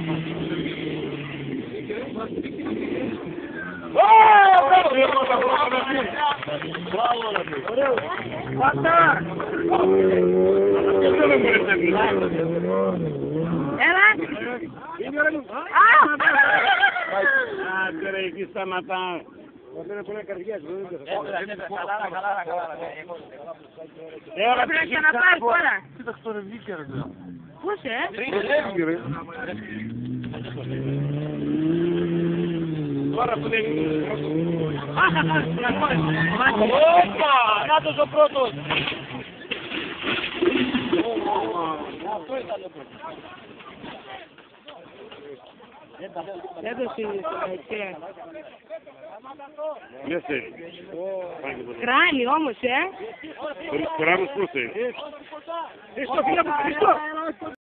Τώρα εκεί σταματά. Δεν είναι καρδιάς. Πρέπει να ξαναπάρει τώρα. Κοίταξε τώρα βγήκε ρε. Πώς Τώρα που δεν είναι. Όπα! Κάτω ο πρώτος. Αυτό ήταν ο πρώτος. Έδωσε συγχαρητήρια. Μέσα. Κράνη όμως, Κράνος πώς είναι. Χριστό, φίλε μου, Χριστό.